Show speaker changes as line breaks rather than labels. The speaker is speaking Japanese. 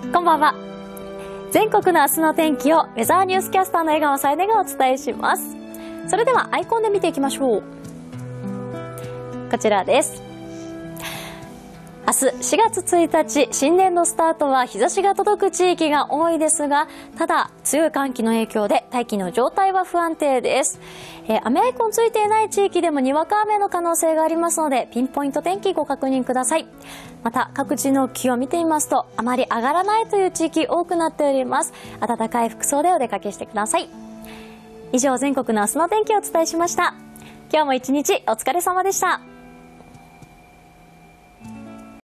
こんばんは。全国の明日の天気をウェザーニュースキャスターの江川さえねがお伝えします。それではアイコンで見ていきましょう。こちらです。明日4月1日、新年度スタートは日差しが届く地域が多いですが、ただ強い寒気の影響で大気の状態は不安定です。雨アイコンついていない地域でもにわか雨の可能性がありますので、ピンポイント天気ご確認ください。また各地の気温を見てみますと、あまり上がらないという地域多くなっております。暖かい服装でお出かけしてください。以上、全国の明日の天気をお伝えしました。今日も一日お疲れ様でした。